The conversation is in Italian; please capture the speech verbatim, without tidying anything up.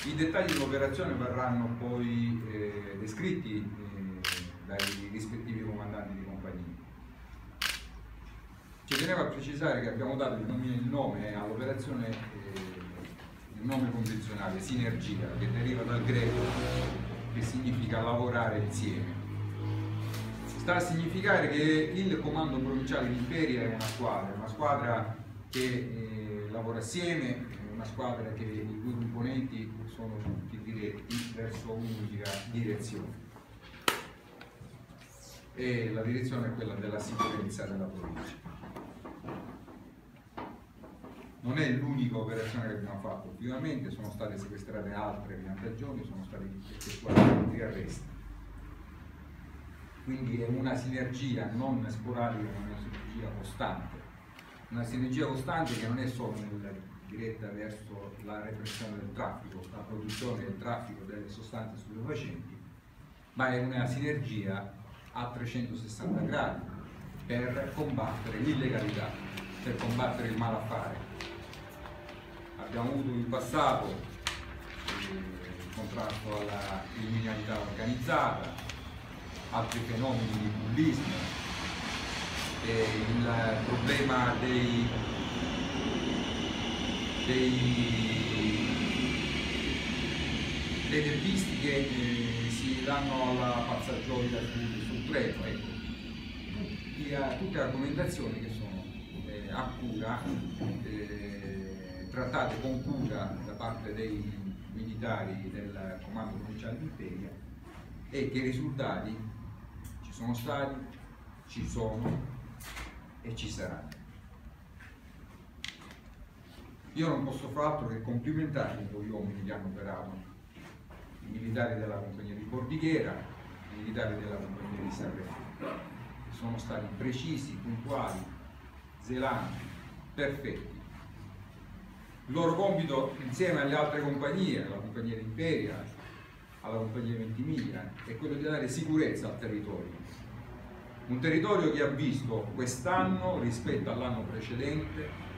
I dettagli dell'operazione verranno poi eh, descritti eh, dai rispettivi comandanti di compagnia. Ci tenevo a precisare che abbiamo dato il nome, il nome all'operazione, eh, il nome convenzionale, sinergia, che deriva dal greco, che significa lavorare insieme. Sta a significare che il comando provinciale di Imperia è una squadra, una squadra che eh, lavora assieme, una squadra che, i cui componenti sono tutti diretti verso un'unica direzione. E la direzione è quella della sicurezza della provincia. Non è l'unica operazione che abbiamo fatto, ovviamente sono state sequestrate altre piantagioni, sono stati effettuati altri arresti. Quindi è una sinergia non sporadica, ma una sinergia costante. Una sinergia costante che non è solo nella diretta verso la repressione del traffico, la produzione del traffico delle sostanze stupefacenti, ma è una sinergia a trecentosessanta gradi per combattere l'illegalità, per combattere il malaffare. Abbiamo avuto in passato il contrasto alla criminalità organizzata, altri fenomeni di bullismo, e il problema dei, dei, dei teppisti che eh, si danno alla pazzaggioia sul, sul treno. Ecco. Tutti, eh, tutte argomentazioni che sono eh, a cura, eh, trattate con cura da parte dei militari del comando provinciale di Imperia, e che i risultati ci sono stati, ci sono e ci saranno. Io non posso far altro che complimentarmi con gli uomini che hanno operato, i militari della compagnia di Bordighera, i militari della compagnia di Sanremo. Sono stati precisi, puntuali, zelanti, perfetti. Il loro compito, insieme alle altre compagnie, alla compagnia di Imperia, alla compagnia Ventimiglia, è quello di dare sicurezza al territorio. Un territorio che ha visto quest'anno, rispetto all'anno precedente,